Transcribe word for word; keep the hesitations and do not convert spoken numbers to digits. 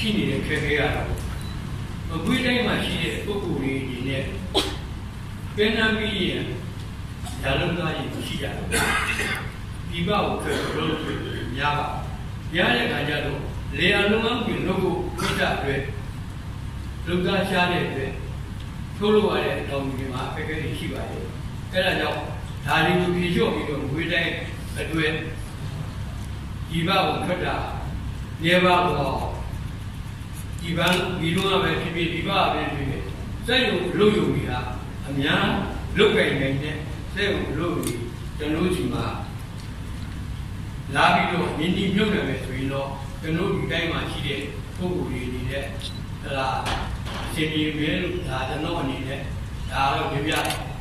ရှိနေတဲ့ခက်ခဲရတာမကွေးတိုင်းမှာရှိတဲ့ပုဂ္ဂိုလ်တွေဒီနဲ့ပင်နာပြီးရင်ဒါလုံးသားရင်ရှိကြတယ်ဒီဘကိုထွက်လို့များပါရတဲ့ခါကျတော့လေယာလုံးဝပြင်လို့ကိုခိတအတွက်လူသားရှားတဲ့အတွက်ထိုးလို့ရတဲ့အတောင်ကြီးမှာအခက်အခဲတွေရှိပါတယ်အဲဒါကြောင့်ဒါတွေကိုဖြေလျှော့ပြီးတော့ကွေးတိုင်းအတွက်ဒီဘကိုထွက်တာနေပါတော့ဒီဘဒီလိုပဲဖြစ်ဖြစ်ဒီဘပဲဖြစ်ဖြစ်စက်ရုံလို့ယူပြီးတာအများလုတ်ကြိုင်နေတဲ့စက်ရုံလို့ပြီးကျွန်တော်ဒီမှာလာပြီးတော့မြင်းဒီမြုပ်နေမယ်ဆိုရင်တော့ကျွန်တော်ဒီတိုင်းမှာရှိတဲ့ပုဂ္ဂိုလ်တွေနေတဲ့ဟလာအချိန်ကြီးပဲလို့ဒါကျွန်တော်အနေနဲ့ဒါတော့ပြပြ